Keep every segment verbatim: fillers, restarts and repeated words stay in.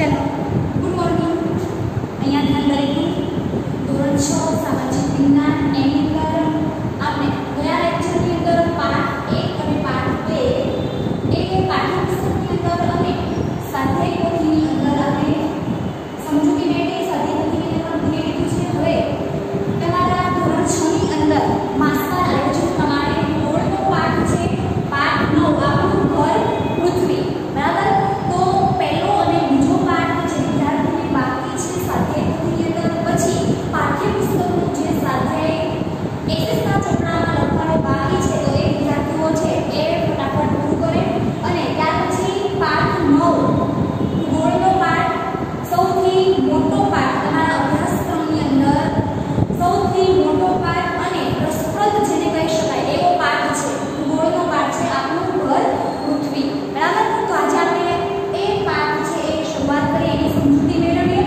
चलो good morning अहींया ध्यान दरेकનું ધોરણ છ સામાજિક વિજ્ઞાન એની અંદર આપણે ગયા લેક્ચરની અંદર પાઠ એક અને પાઠ બે એ પાઠ્યપુસ્તકની અંદર અને સ્વાધ્યાય પોથીની અંદર આપણે સમજૂતી મેળવી સ્વાધ્યાય પોથીની અંદર ભણી લીધું છે. હવે તમારા ધોરણ છ ની અંદર માસના આયોજન પ્રમાણે ધોરણનો પાઠ છે પાઠ નવ આપણું ઘર પૃથ્વી. બરાબર, તો પહેલો અને બીજો પાઠ જે વિદ્યાર્થીને બાકી છે સ્વાધ્યાય પોથીની અંદર, પછી પાઠ્યપુસ્તકનું જે સ્વાધ્યાય એકવીસના ચોપડામાં લખવાનો બાકી છે તો એ વિદ્યાર્થીઓ છે એ ફટાફટ પૂરું કરે. અને ત્યાર પછી પાઠ નવ ભૂગોળનો પાઠ, સૌથી મોટો પાઠ તમારા અભ્યાસક્રમની અંદર સૌથી મોટો પાઠ અને રસપ્રદ જેને કહી શકાય એવો પાઠ છે ભૂગોળનો પાઠ છે આપણું ઘર પૃથ્વી. બરાબર, તો આજે આપણે એ પાઠ છે એ શરૂઆત કરીએ, એની સમજૂતી મેળવીએ.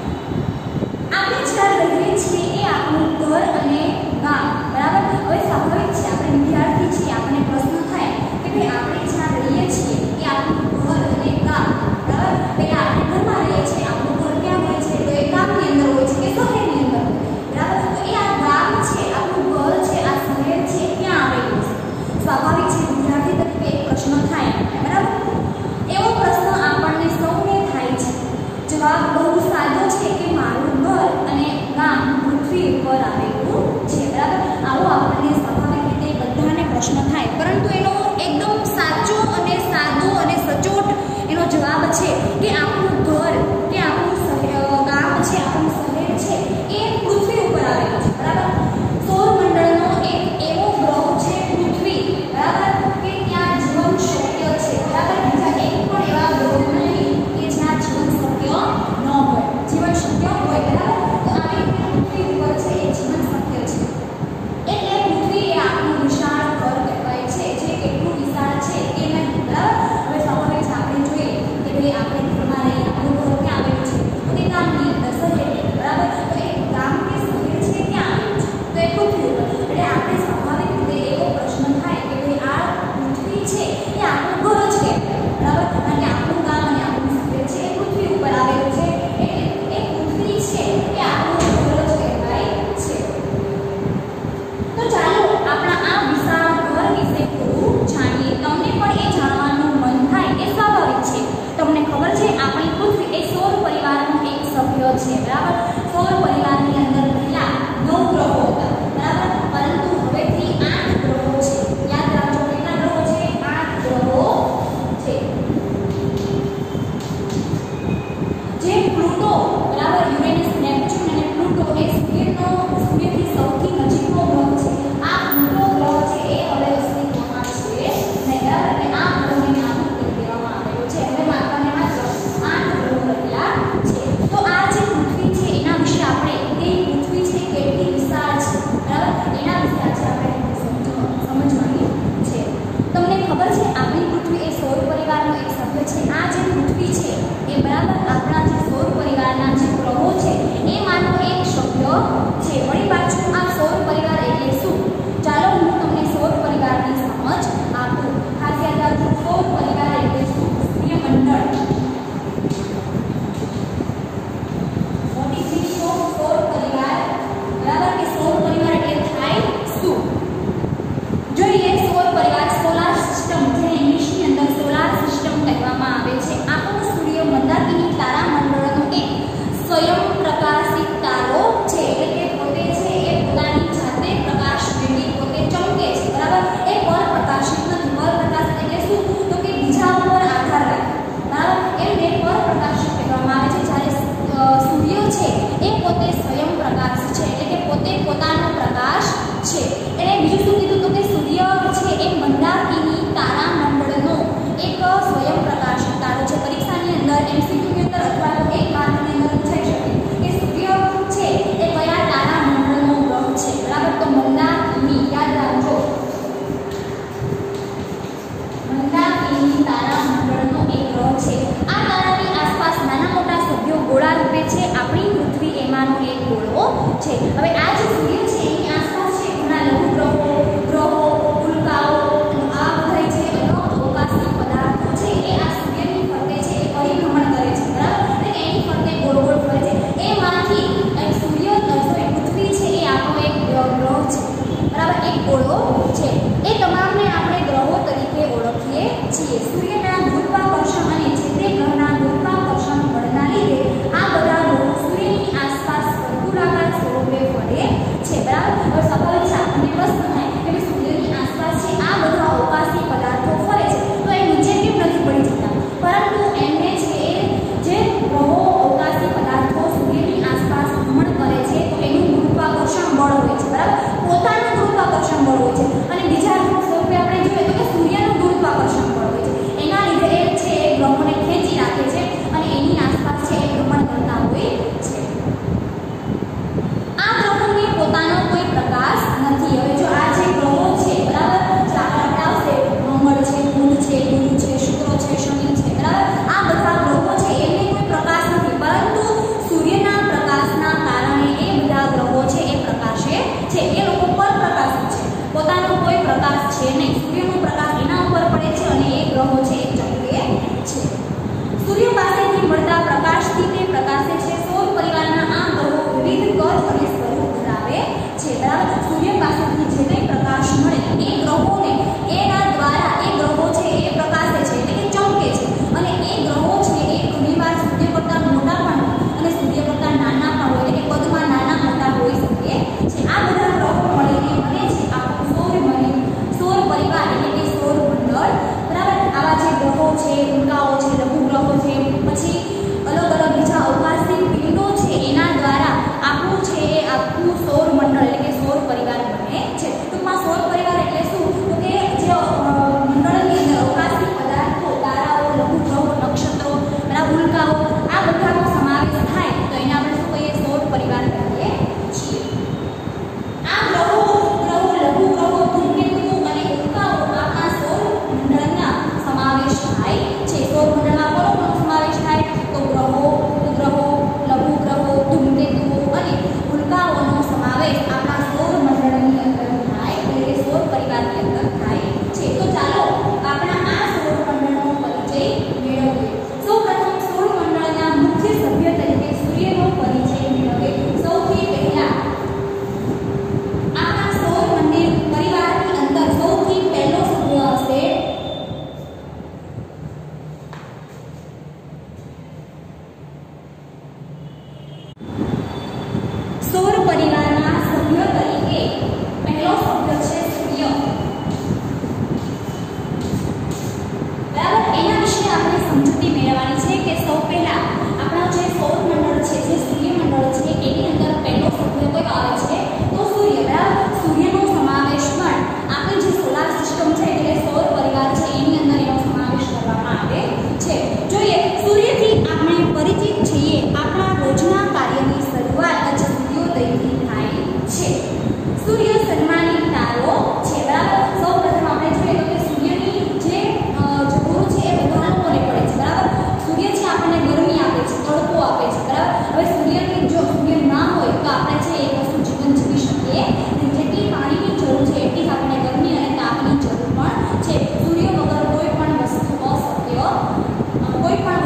આપણે જ્યાં રહીએ છીએ એ આપણું ઘર અને ગામ. બરાબર, હવે સ્વાભાવિક છે આપણે વિદ્યાર્થી છીએ, આપણને પ્રશ્ન થાય કે ભાઈ આપણે જ્યાં રહીએ છીએ એ આપણું ઘર અને ગામ. બરાબર, પહેલા આપણે ઘરમાં રહીએ છીએ, આપણું ઘર ક્યાં હોય છે તો એ ગામની અંદર હોય છે કે શહેરની અંદર. બરાબર, તો એ આ ગામ છે, આપણું ઘર છે, આ શહેર છે, ક્યાં આવેલું છે? સ્વાભાવિક છે વિદ્યાર્થી તરીકે એક પ્રશ્ન થાય. બરાબર, એવો પ્રશ્ન આપણને સૌને થાય છે. જવાબ બહુ સાદો છે કે મારું ઘર અને ગામ પૃથ્વી ઉપર આવેલું છે. બરાબર, આવો આપણને સ્વાભાવિક રીતે બધાને પ્રશ્ન થાય, પરંતુ એનો એકદમ સાચો અને સાદો અને સચોટ એનો જવાબ છે કે આપણું ઘર કે આપણું ગામ છે, આપણું શહેર છે એ પૃથ્વી ઉપર આવેલું છે. બરાબર, સૌરમંડળનો એક એવો ગ્રહ છે પૃથ્વી. બરાબર, કે ત્યાં જીવન શક્ય છે. બરાબર, બીજા એક પણ એવા ગ્રહો નહીં કે જ્યાં જીવન શક્ય ન હોય. જીવન શક્ય હોય. બરાબર, તો આવી પૃથ્વી ઉપર છે એ જીવન શક્ય છે. એટલે પૃથ્વી એ આપણું વિશાળ ઘર કહેવાય છે. જે કેટલું વિશાળ છે એ નહીં. બરાબર, હવે સ્વાભાવિક છે આપણે જોઈએ કે ભાઈ આપણે ઘરમાં રહીએ, આપણું ઘર ક્યાં આવેલું છે તો કે ગામની અંદર, શહેરની. બરાબર, તો એ ગામ કે શહેર છે ક્યાં આવેલું છે તો એ પૃથ્વી ઉપર. એટલે આપણે સ્વાભાવિક રીતે એવો પ્રશ્ન થાય કે ભાઈ આ પૃથ્વી છે એ આપણું ઘર જ કહેવાય. બરાબર, કારણ કે આપણું ગામ અને આપણું શહેર છે એ પૃથ્વી ઉપર આવેલું છે. એટલે એ પૃથ્વી છે એ આપણું ઘર જ કહેવાય છે. તો ચાલો આપણા આ વિશાળ ઘર વિશે થોડું જાણીએ. તમને પણ એ જાણવાનું મન થાય એ સ્વાભાવિક છે. તમને ખબર છે આપણી પૃથ્વી એ સૌર પરિવારનો એક સભ્ય છે. બરાબર, સૌર પરિવારની અંદર પહેલા નવ ગ્રહો હતા. બરાબર, પરંતુ હવેથી આઠ ગ્રહો છે. યાદ રાખજો કેટલા ગ્રહો છે? આઠ ગ્રહો છે. જે પ્લુટો, બરાબર, યુરેનસ, નેપચ્યુન અને પ્લુટો એ સૂર્યનો સૂર્યથી સૌથી નજીકનો ગ્રહ છે. આ પ્લુટો ગ્રહ છે એ હવે અસ્તિત્વમાં છે નહીં. બરાબર, અને આ ગ્રહને નાબૂદ કરી દેવામાં આવેલો છે. હવે માત્ર માત્ર આઠ ગ્રહો રહેલા છે. તો આ જે પૃથ્વી છે એના વિશે આપણે તે પૃથ્વી છે કેટલી વિશાળ છે. બરાબર, એના વિશે આજે આપણે સમજવાની છે. તમને ખબર છે આપણી પૃથ્વી એ સૌર પરિવારનો એક સભ્ય છે. આ જે પૃથ્વી છે એ બરાબર આપણા જે સૌર પરિવારના જે ગ્રહો છે એમાંનો એક સભ્ય છે. વળી પાછું આ સૌર પરિવાર એટલે શું? ચાલો હું તમને સૌર પરિવારની સમજ આપું. ખાસ યાદ રાખજો સૌર પરિવાર એટલે શું? સૂર્યમંડળ. વોટ ઇઝ મીનિંગ ઓફ સૌર પરિવાર? બરાબર, કે સૌર પરિવાર એટલે થાય શું? જોઈએ સૌર પરિવાર, સોલાર સિસ્ટમ, જે ઇંગ્લિશની અંદર સોલાર સિસ્ટમ કહેવામાં આવે છે. આપણો સૂર્ય મંદાકિની તારામંડળનો એક સ્વયં પ્રકાશિત તારો છે. એટલે કે પોતે છે એ પોતાની જાતે પ્રકાશ મેળવી પોતે ચમકે છે. બરાબર, એ પર પ્રકાશિત નથી. પર પ્રકાશિત એટલે શું? તો કે બીજા ઉપર આધાર રાખે. બરાબર, એમ જોઈએ સૂર્યથી આપણે પરિચિત છીએ. આપણા રોજના કાર્યની શરૂઆત જ સૂર્યોદયથી થાય છે. સૂર્ય સન્માનિત તારો છે. બરાબર. સૌપ્રથમ આપણે જોઈએ તો કે સૂર્યની જે જરૂર છે એ બધા લોકોને પડે છે. બરાબર. સૂર્ય છે આપણને ગરમી આપે છે, તડકો આપે છે. બરાબર. હવે સૂર્યની જો સૂર્ય ના હોય તો આપણે છે એક વસ્તુ જીવન જીવી શકીએ નહીં. જેટલી પાણીની જરૂર છે એટલી જ આપણને ગરમી અને તાપની જરૂર પણ છે. સૂર્ય વગર કોઈ પણ વસ્તુ અશક્ય કોઈ પણ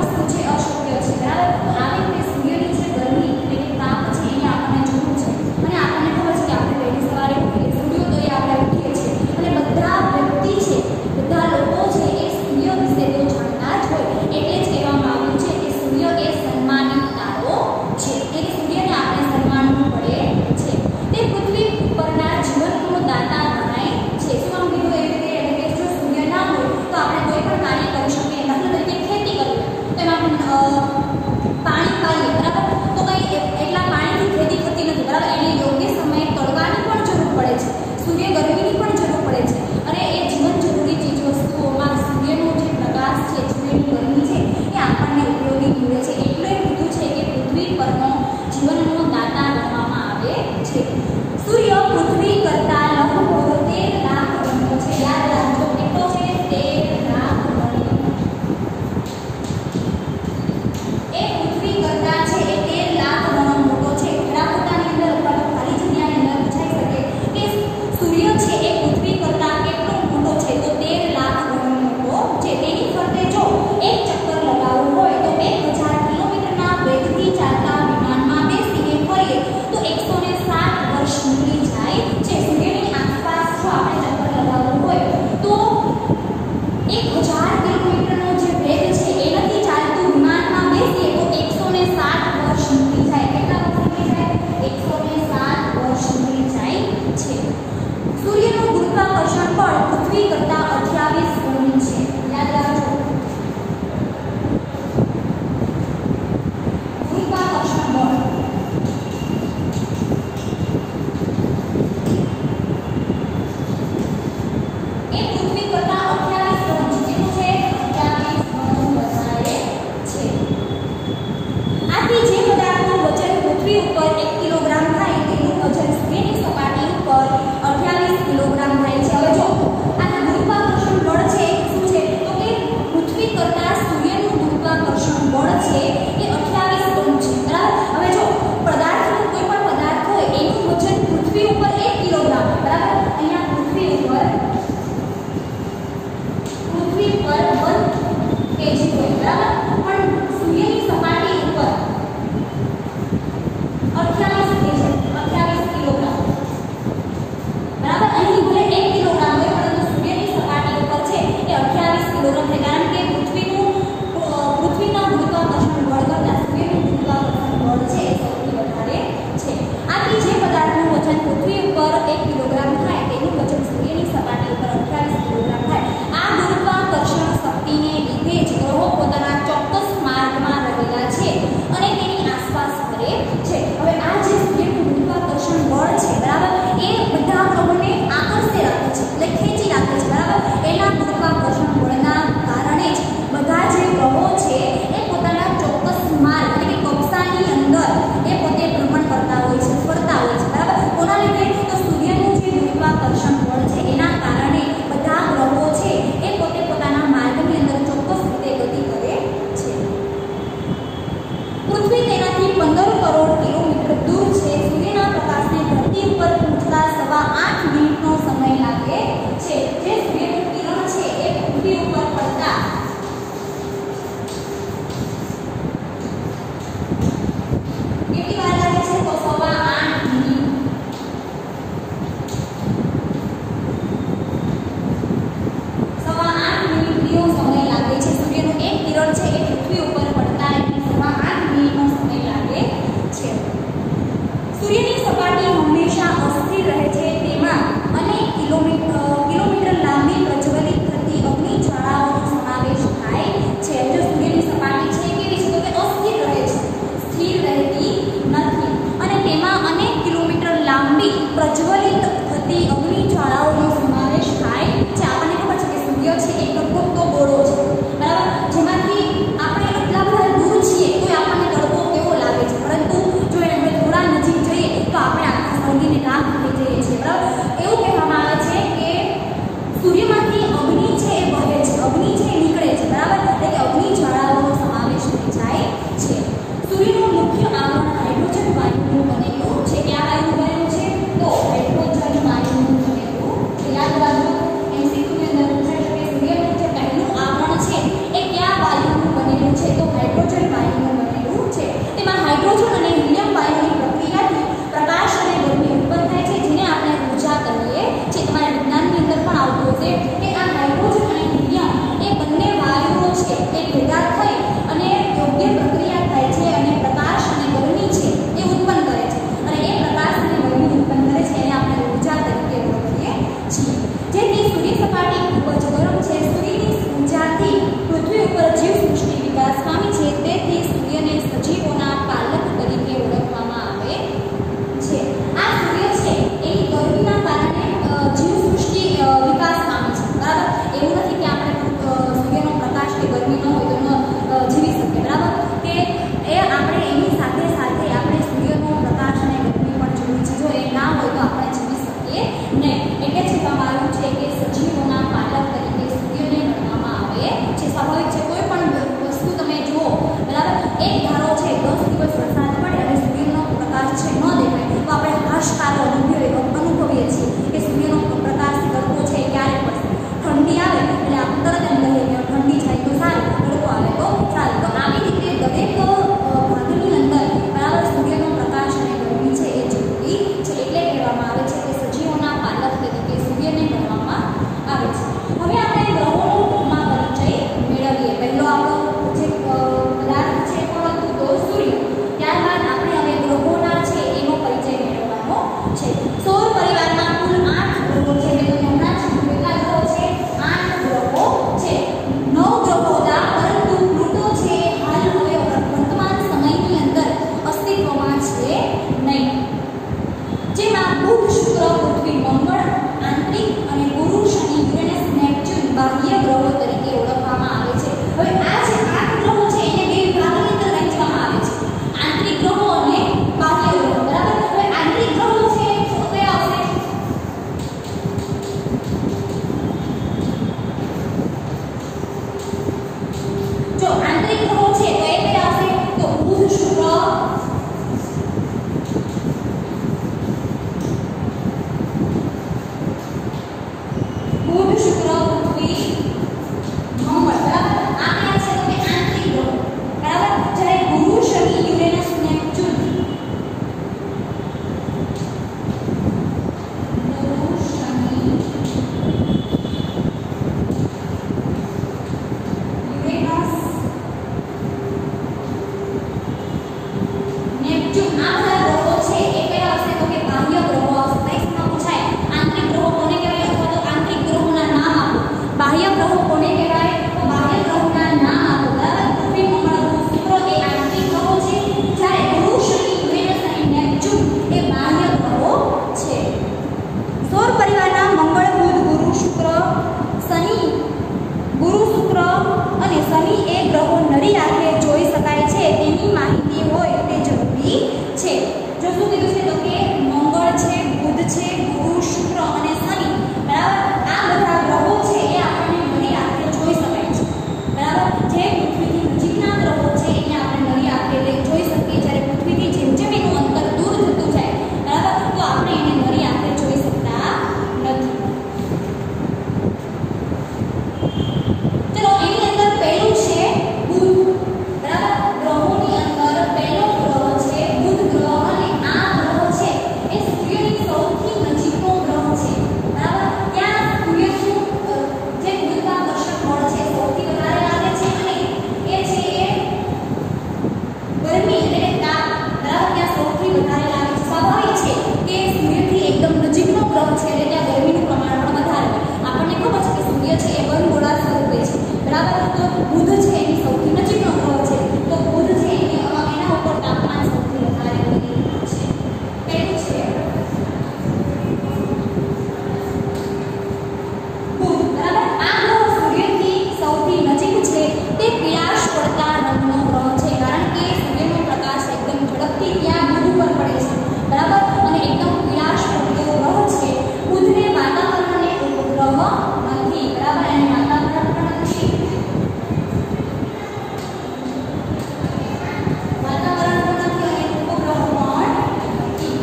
બરાબર કે એ આપણે એની સાથે સાથે આપણે સૂર્યનો પ્રકાશ અને ગરમી પણ જોઈ છે. જો એ ના હોય તો આપણે જીવી શકીએ નહીં. એટલે જ કહેવામાં આવ્યું છે કે સજીવોના પાલક તરીકે સૂર્યને ગણવામાં આવે છે. સ્વાભાવિક છે, કોઈ પણ વસ્તુ તમે જુઓ બરાબર, એક ધારો છે દસ દિવસ વરસાદ પડે અને સૂર્યનો પ્રકાશ છે ન દેખાય તો આપણે હાશકારો અનુભવીએ અનુભવીએ છીએ કે સૂર્યનો પ્રકાશથી તડકો છે એ ક્યારે પડશે. ઠંડી આવે એટલે આપણે તરત એમ કહીએ કે ઠંડી જાય તો સારું, તડકો આવે તો સારું. તો આવી રીતે દરેક ભાગની અંદર બરાબર સૂર્યનો પ્રકાશ અને ગરમી છે એ જરૂરી છે. એટલે કહેવામાં આવે છે કે સજીવોના પાલક તરીકે સૂર્યને ગણવામાં આવે છે. હવે આપણે ગ્રહોનો ટૂંકમાં પરિચય મેળવીએ. પહેલો આપણો જે પદાર્થ છે કોણ હતું તો સૂર્ય. ત્યારબાદ આપણે હવે ગ્રહોના છે એનો પરિચય મેળવવાનો છે. સૌર પરિવારમાં કુલ આઠ ગ્રહો છે. મેં તમને હમણાં જ કીધું કેટલા ગ્રહો છે? આઠ ગ્રહો છે. નવ ગ્રહો હતા, પરંતુ પ્લુટો છે હાલ હવે વર્તમાન સમયની અંદર અસ્તિત્વમાં છે નહીં. જેમાં બુધ, શુક્ર, પૃથ્વી, મંગળ આંતરિક અને ગુરુ, શનિ, યુરેનસ, નેપચ્યુન બાહ્ય ગ્રહો તરીકે ઓળખવામાં આવે છે. હવે આ જે આઠ ગ્રહો છે એને બે વિભાગની અંદર વહેંચવામાં આવે છે, આંતરિક ગ્રહો અને બાહ્ય ગ્રહો. બરાબર. હવે આંતરિક ગ્રહો છે શું કયા આવશે? જો આંતરિક ગ્રહો છે તો એ કયા આવશે? તો બુધ, શુક્ર, બુધ, શુક્ર, પૃથ્વી, મંગળ. બરાબર. આ કયા છે? તો કે આંતરિક ગ્રહો. બરાબર. જ્યારે ગુરુ, શનિ, યુરેનસ, નેપચ્યુન, ગુરુ, શનિ, યુરેનસ, નેપચ્યુન આ બધા ગ્રહો છે એ કયા આવશે? તો કે બાહ્ય ગ્રહો આવશે. પરીક્ષામાં પૂછાય આંતરિક ગ્રહો કોને કહેવાય અથવા તો આંતરિક ગ્રહોના નામ આપો. બાહ્ય ગ્રહો કોને કહેવાય? તો બાહ્ય ગ્રહોના નામ આપો. બરાબર. પૃથ્વી, મંગળ, બુધ, શુક્ર એ આંતરિક ગ્રહો છે, જ્યારે ગુરુ, શનિ, યુરેનસ અને નેપચ્યુન એ બાહ્ય ગ્રહો છે. સૌર પરિવારના મંગળ, બુધ, ગુરુ, શુક્ર, શનિ, ગુરુ, શુક્ર અને શનિ એ ગ્રહો નરી આંખે જોઈ શકાય છે તેની માહિતી હોય તે જરૂરી છે. જો શું કીધું છે? તો કે મંગળ છે, બુધ છે, ગુરુ, શુક્ર અને શનિ. બરાબર. આ બધા ગ્રહો છે એ આપણને નરી આંખે જોઈ શકાય છે. બરાબર. જે પૃથ્વીથી નજીકના ગ્રહો છે એને આપણે નરી આંખે જોઈ શકીએ, જ્યારે પૃથ્વીથી જેમ જેમ એનું અંતર દૂર થતું જાય બરાબર તો આપણે એને નરી આંખે જોઈ શકતા નથી. ચલો એની અંદર પહેલું છે બુધ. બરાબર. ગ્રહોની અંદર પહેલો ગ્રહ છે બુધ ગ્રહ અને આ ગ્રહ છે એ સૂર્યની સૌથી નજીકનો ગ્રહ છે. બરાબર. ત્યાં સૂર્યનું જે ગુરુત્વાકર્ષણ બળ છે સૌથી વધારે લાગે છે અને એ છે એ ગરમી એટલે કે તાપ બરાબર ત્યાં સૌથી વધારે લાગે છે. સ્વાભાવિક છે કે સૂર્યથી એકદમ નજીકનો ગ્રહ છે એટલે ત્યાં ગરમીનું પ્રમાણ પણ વધારે હોય. આપણને ખબર છે કે સૂર્ય છે એ વનગોળા સ્વરૂપે છે. બરાબર. તો બુધ છે એની સૌથી નજીકનો ગ્રહ છે તો બુધ છે એની એના ઉપર તાપમાન સૌથી વધારે હોય છે. પહેલું છે બુધ. બરાબર. આ ગ્રહ સૂર્યથી સૌથી નજીક છે. તે પીળાશ પડતા રંગનો ગ્રહ છે, કારણ કે સૂર્યનો પ્રકાશ એકદમ ઝડપથી ત્યાં બુધ પર પડે છે. બરાબર. અને એકદમ પીળાશ પડતો ગ્રહ છે. બુધને વાતાવરણ અને ઉપગ્રહ નથી. બરાબર. એને વાતાવરણ પણ નથી, વાતાવરણ પણ નથી અને ઉપગ્રહ પણ નથી.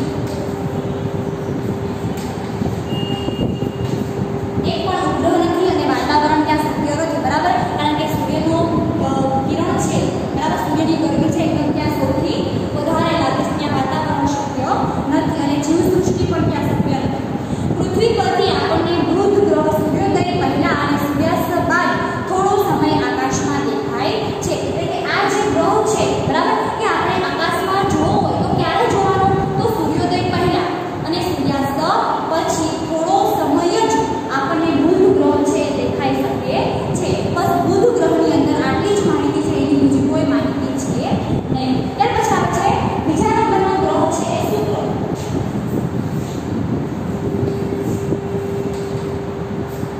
એક પણ ઉપગ્રહ નથી અને વાતાવરણ ત્યાં શક્ય નથી. બરાબર. કારણ કે સૂર્યનો કિરણ છે બરાબર સૂર્યની ગરમી છે એકદમ ત્યાં સૌથી વધારે લાગે છે. ત્યાં વાતાવરણ શક્ય નથી અને જીવસૃષ્ટિ પણ ત્યાં શક્ય નથી. પૃથ્વી પરથી આપણને બુધ ગ્રહ સૂર્યોદય પહેલા અને સૂર્યાસ્ત બાદ થોડો સમય આકાશમાં દેખાય છે. એટલે કે આ જે ગ્રહ છે બરાબર કે આપણે આકાશમાં જોવો હોય તો ક્યારે જોવાનો? તો સૂર્યોદય પહેલા અને સૂર્યાસ્ત પછી થોડો સમય જ આપણને બુધ ગ્રહ છે દેખાઈ શકે છે. બસ બુધ ગ્રહની અંદર આટલી જ માહિતી છે, એની બીજી કોઈ માહિતી છે નહીં. ત્યાર પછી આપણે છે બીજા નંબરનો ગ્રહ છે શુક્ર.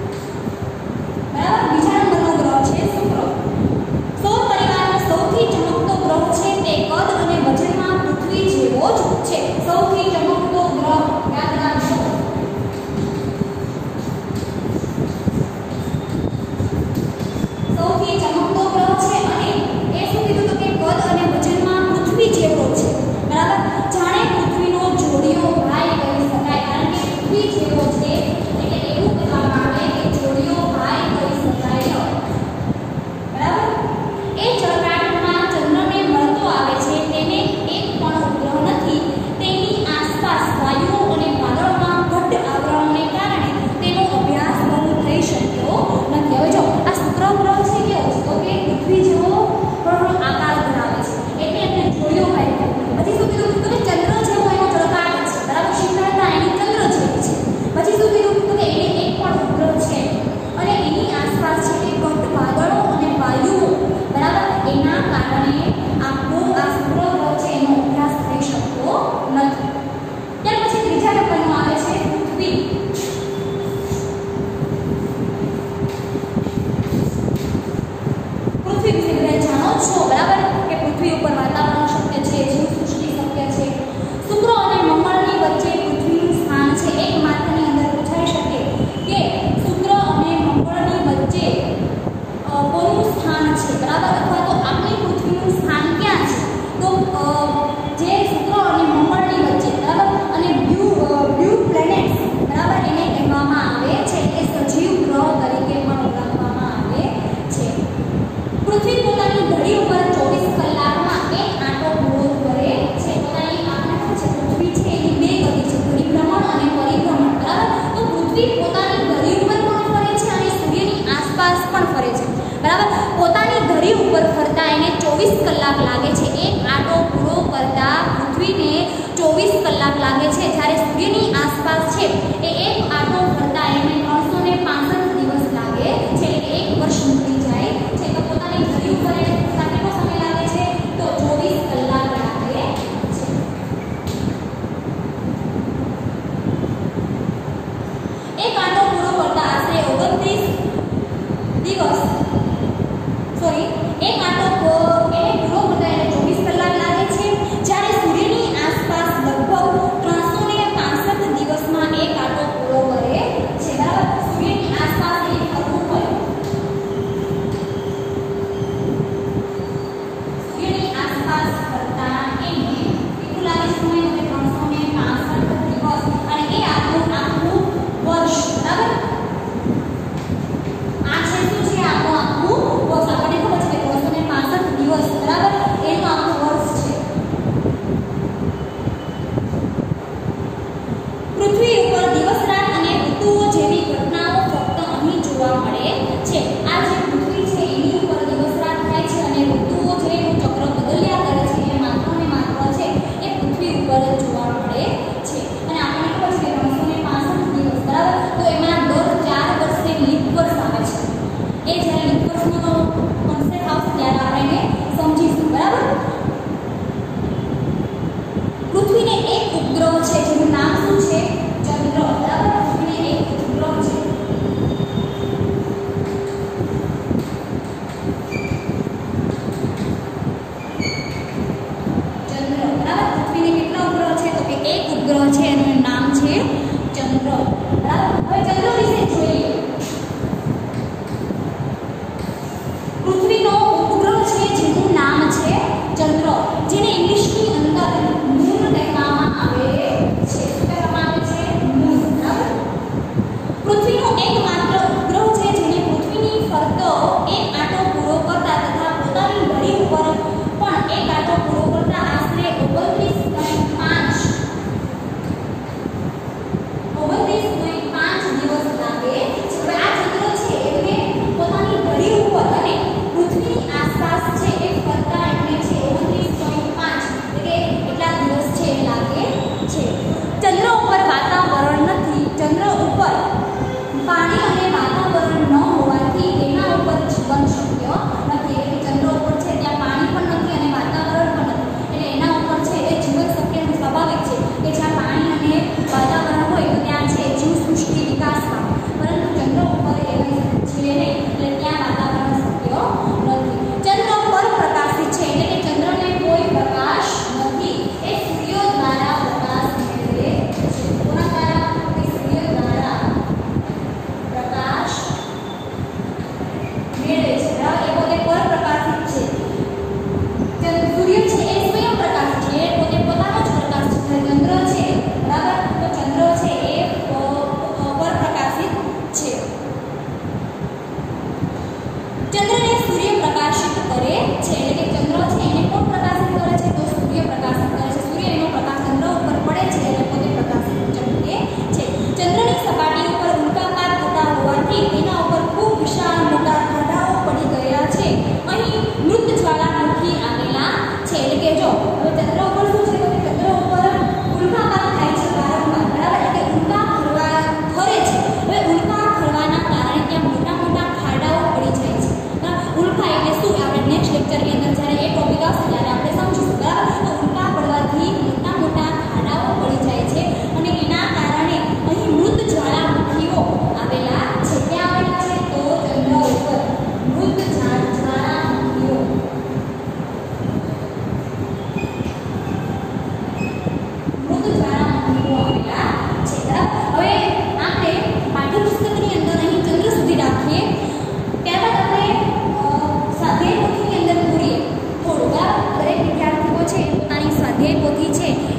બરાબર. બીજા નંબરનો ગ્રહ છે શુક્ર. સૌર પરિવારનો સૌથી કારણે આપણું આ શુક્ર ગ્રહ છે એનો અભ્યાસ થઈ શકતો નથી. ત્યાર પછી ત્રીજા નંબરનો આવે છે પૃથ્વી. પૃથ્વી વિશે બધા જાણો છો બરાબર કે પૃથ્વી ઉપર વાતાવરણ શક્ય છે, જીવ સૃષ્ટિ શક્ય છે. શુક્ર અને મંગળની વચ્ચે પૃથ્વીનું સ્થાન છે. એક માર્કની અંદર પૂછાઈ શકે કે શુક્ર અને મંગળની વચ્ચે કોનું સ્થાન છે બરાબર, અથવા તો આપણી પૃથ્વીનું સ્થાન ક્યાં છે? તો જે શુક્ર અને મંગળની વચ્ચે બરાબર અને બ્લુ બ્લુ પ્લેનેટ્સ બરાબર એને કહેવામાં આવે છે કે સજીવ ગ્રહ તરીકે પણ ઓળખવામાં આવે છે. પૃથ્વી પોતાની ધરી ઉપર ચોવીસ કલાકમાં એક આંટો પૂરો કરે છે. પોતાની આપણે શું છે પૃથ્વી છે એની બે ગતિ છે, પરિભ્રમણ અને પરિભ્રમણ બરાબર. તો પૃથ્વી પોતાની ધરી ઉપર પણ ફરે છે અને સૂર્યની આસપાસ પણ ફરે છે બરાબર. પોતાની ધરી ઉપર ફરતા એને ચોવીસ કલાક લાગે છે. એક આંટો પૂરો કરતા પૃથ્વીને ચોવીસ કલાક લાગે છે, જ્યારે સૂર્યની આસપાસ છે એ એક આંટો ફરતા એને ત્રણસો ને પાંસઠ દિવસ લાગે છે, એટલે એક વર્ષ નીકળી જાય છે. તો પોતાની ધરી ઉપર એને ફરતા કેટલો સમય લાગે છે? તો ચોવીસ કલાક લાગે છે. એક આંટો પૂરો કરતા આશરે ઓગણત્રીસ દિવસ સોરી એક આંટો એને પૂરો કરતા એને ચોવીસ કલાક લાગે છે, જ્યારે સૂર્યની આસપાસ લગભગ ત્રણસો ને પાંસઠ દિવસમાં એક આંટો પૂરો કરે છે બરાબર. સૂર્યની આસપાસ એ ફરવું હોય, સૂર્યની આસપાસ ફરતા એને કેટલું લાગે સમય? તો ત્રણસો ને પાંસઠ દિવસ, અને એ આખું આખું વર્ષ બરાબર. આ છે શું છે? આપણું આખું વર્ષ. આપણને ખબર છે કે ત્રણસો ને પાંસઠ દિવસ બરાબર એનું આખું વર્ષ છે. પૃથ્વી ઉપર દિવસ રાત અને ઋતુઓ જેવી ઘટનાઓ ફક્ત અહીં જોવા મળે છે. આ જે પૃથ્વી છે એની ઉપર દિવસ રાત થાય છે અને ઋતુઓ જે એનું ચક્ર બદલ્યા કરે છે એ માત્ર ને માત્ર છે એ પૃથ્વી ઉપર જ જોવા મળે છે. અને આપણને ખબર છે કે ત્રણસો ને પાંસઠ દિવસ બરાબર, તો એમાં દર ચાર વર્ષે લીપ વર્ષ આવે છે. એ જ્યારે લીપ વર્ષનો કોન્સેપ્ટ આવશે ત્યારે આપણે એને સમજીશું બરાબર. પૃથ્વીને એક ઉપગ્રહ છે જેનું નામ શું છે? ચંદ્ર બરાબર. પૃથ્વીને એક ઉપગ્રહ છે. ચંદ્ર બરાબર. પૃથ્વીને કેટલા ઉપગ્રહ છે? તો કે એક ઉપગ્રહ છે, એનું નામ છે ચંદ્ર બરાબર. હવે ચંદ્ર વિશે જોઈએ. પૃથ્વીનો ઉપગ્રહ છે જેનું નામ છે ચંદ્ર, જેને ઇંગ્લિશની અંદર મૂન કહેવામાં આવે છે. શું કહેવામાં આવે છે? મૂન બરાબર. પૃથ્વીનો એકમાત્ર ઉપગ્રહ છે જેને પૃથ્વીની ફરતો એક આંટો પૂરો કરતા તથા પોતાની ધરી ઉપર પણ એક આંટો પૂરો કરતા આશરે ઓગણત્રીસ પોઈન્ટ પાંચ ઓગણત્રીસ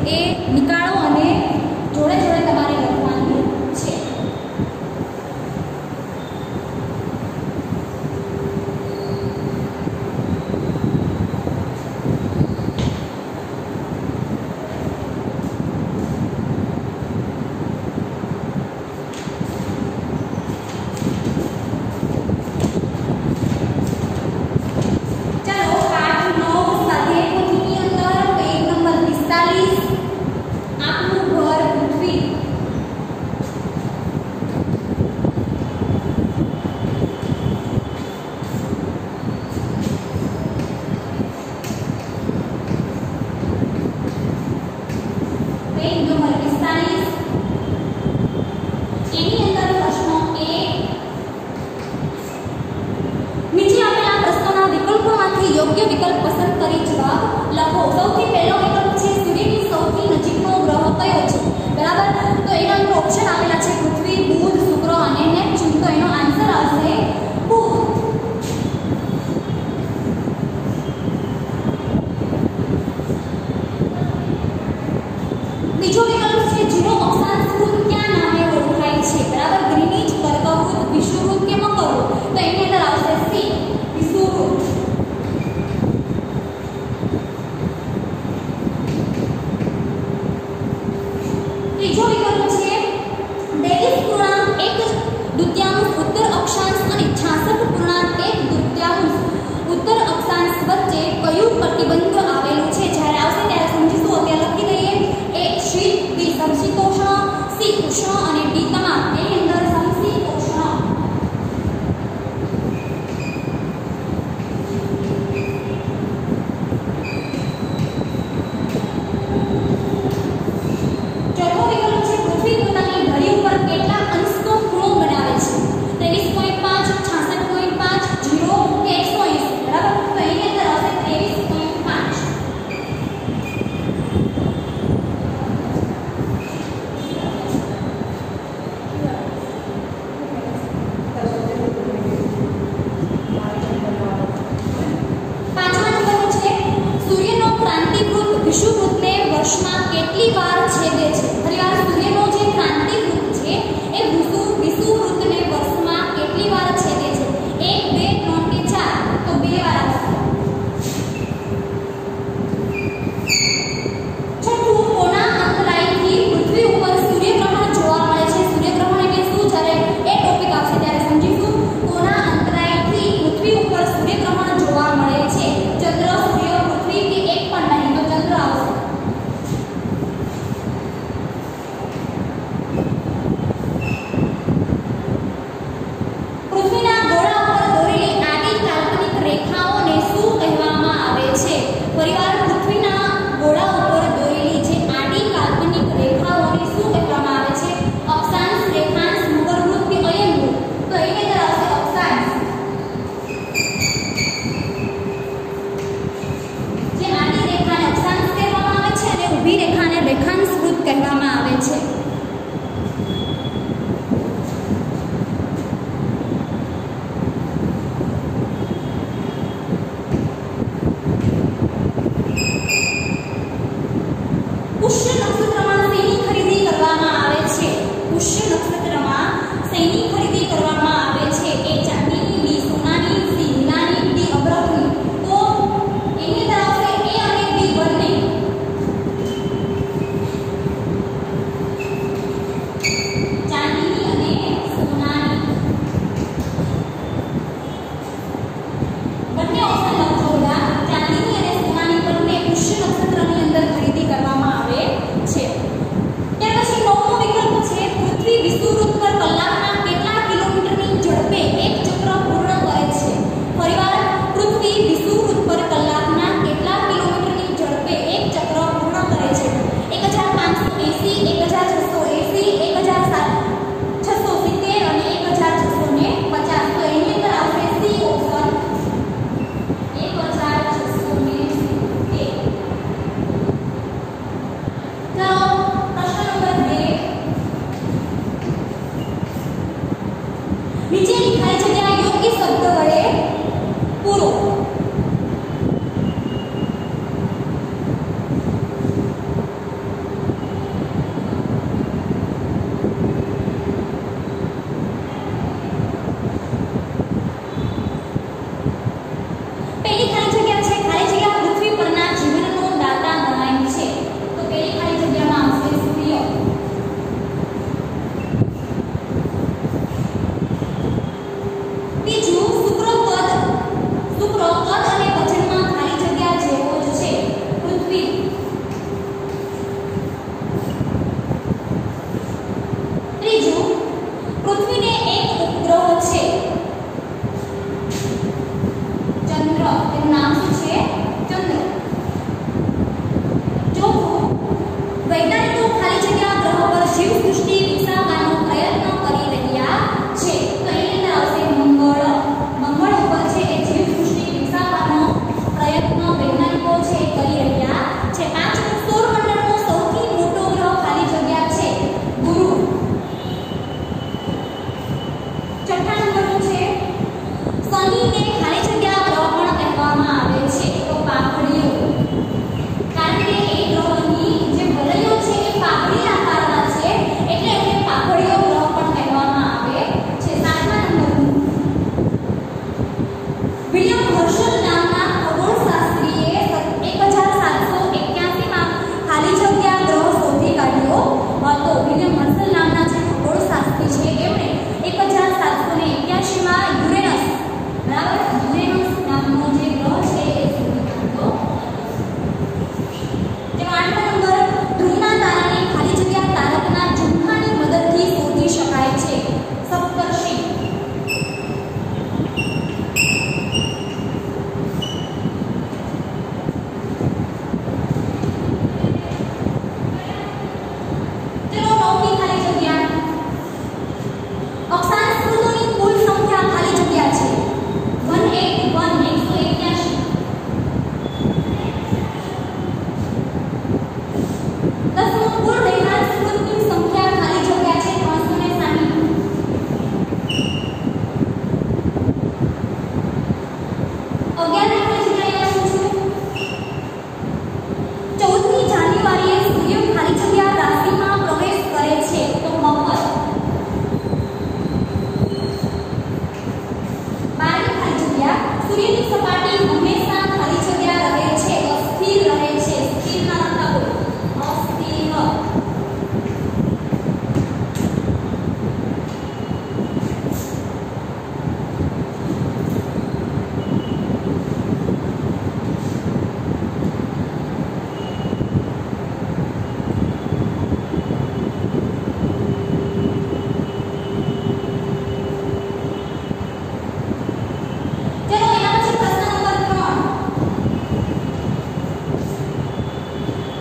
એ નીકાળો અને જોડે જોડે તમારે લખવાનું છે. યોગ્ય વિકલ્પ પસંદ કરી જવાબ લખો. સૌથી પહેલો વિકલ્પ છે સૂર્યની સૌથી નજીકનો ગ્રહ કયો છે? બરાબર, તો એના અંદર ઓપ્શન આપેલા છે પૃથ્વી, બુધ, શુક્ર અને નેપચ્યુન. તો એનો આન્સર આવશે બુધ. બીજો વિકલ્પ છે જેનો અક્ષાંશ વૃત્ત ક્યાં નામે ઓળખાય છે? બરાબર, ગ્રીનિચ, કર્કવૃત્ત, વિષુવવૃત્ત કે મકરવૃત્ત. તો એની અંદર આવશે સી, વિષુવવૃત્ત. ત્રીજો વિકલ્પ છે ત્રેવીસ પૂર્ણાંક એક દુત્યાંશ ઉત્તર અક્ષાંશ અને છાસઠ પૂર્ણાંક એક દુત્યાંશ ઉત્તર અક્ષાંશ વચ્ચે કયું કટિબંધ આવેલું છે? જ્યારે આવશે ત્યારે સમજીશું. અત્યારે લખી દઈએ. એ શીત, બી સમશીતોષ્ણ, સી ઉષ્ણ અને ડી તમામ. એની અંદર સમશીતોષ્ણ. ચોથો વિકલ્પ છે પૃથ્વી પોતાની ધરી ઉપર કેટલા અંશનો ખૂણો બનાવે છે? ત્રેવીસ પોઈન્ટ પાંચ, છાસઠ પોઈન્ટ પાંચ, ઝીરો કે એકસો એંસી. બરાબર, તો એની અંદર આવશે ત્રેવીસ પોઈન્ટ પાંચ. પાંચમા નંબરનું છે સૂર્યનો ક્રાંતિવૃત્ત વિષુવવૃત્તને વર્ષમાં કેટલી વાર છેદે છે? ફરીવાર સૂર્યનો જે ક્રાંતિવૃત્ત છે એ વિષુ વિષુવવૃત્તને વર્ષમાં કેટલી વાર છેદે છે? એક, બે, ત્રણ કે ચાર? તો બે વાર આવશે. છઠ્ઠું, કોના અંતરાયથી પૃથ્વી ઉપર સૂર્યગ્રહણ જોવા મળે છે? સૂર્યગ્રહણ એટલે શું? જ્યારે એ ટોપિક આવશે ત્યારે સમજીશું. કોના અંતરાયથી પૃથ્વી ઉપર સૂર્યગ્રહણ જોવા મળે છે? ચંદ્ર, સૂર્ય, પૃથ્વી કે એક પણ નહીં? તો ચંદ્ર આવશે. પૃથ્વીના ગોળા ઉપર દોરેલી આડી કાલ્પનિક રેખાઓને શું કહેવામાં આવે છે? પરિવાર પૃથ્વીના ગોળા ઉપર દોરેલી જે આડી કાલ્પનિક રેખાઓને શું કહેવામાં આવે છે? અક્ષાંશ, રેખાંશ, મકરવૃત્ત કે અયનવૃત્ત? તો એની અંદર આવશે અક્ષાંશ. જે આડી રેખાને અક્ષાંશ કહેવામાં આવે છે અને ઊભી રેખાને રેખાંશ વૃત્ત કહેવામાં આવે છે. પુષ્ય નક્ષત્રમાં શેની ખરીદી કરવામાં આવે છે? પુષ્ય નક્ષત્રમાં શેની ખરીદી કરવામાં આવે છે? એ ચાંદીની, બી સોનાની, સી હીરાની, ડી અબ્રકની? તો એની અંદર આવશે એ અને બી બંને.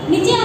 નીચે